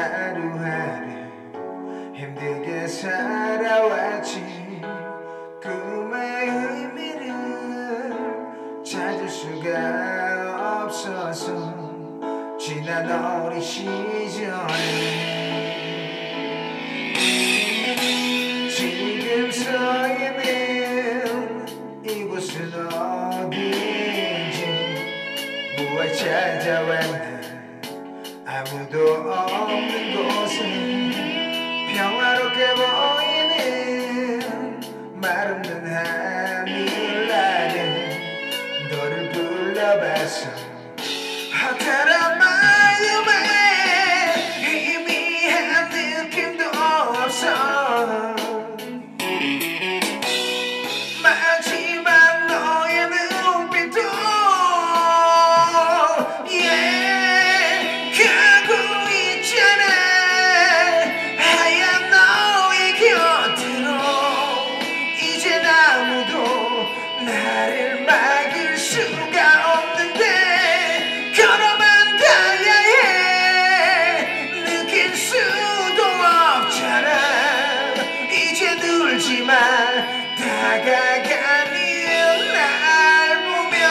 하루하루 힘들게 살아왔지. 꿈의 의미를 찾을 수가 없어서 지난 어린 시절에 지금 서 있는 이곳은 어디인지 무얼 찾아왔나 아무도 없는 곳은 평화롭게 보이는 말없는 하늘 아래 너를 불러봤어. 허탈한 마음에 희미한 느낌도 없어. 마지막 너의 눈빛도 가고 있잖아. 하얀 너의 곁으로 이젠 아무도 나를 막을 수가 없는데 걸어만 가야 해. 느낄 수도 없잖아. 이제 울지마. 다가가는 날 보며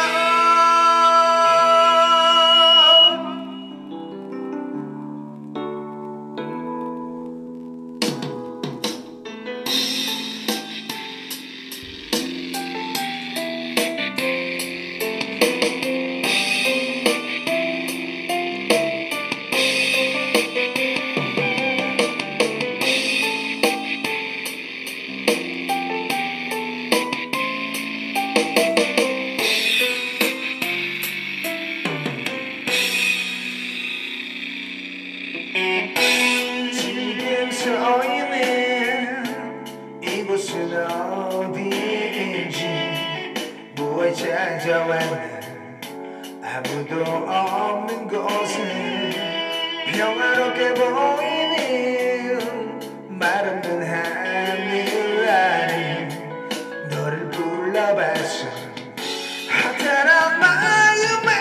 지금 서 있는 이곳은 어디인지 무얼 찾아왔나 아무도 없는 곳은 평화롭게 보이는 말없는 하늘 아래 너를 불러봤어. 허탈한 마음에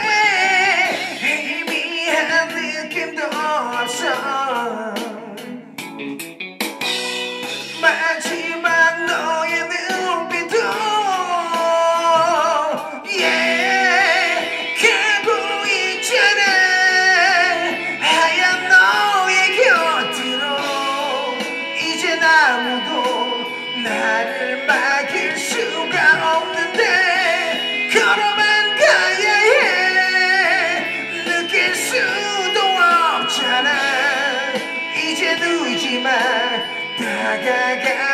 희미한 느낌도 없어. 마지막 너의 눈빛도 가고 있잖아. 하얀 너의 곁으로 이젠 아무도 나를 막을 수가 없는데 걸어만 가야 해. 느낄 수도 없잖아. 이제 울지마. 다가가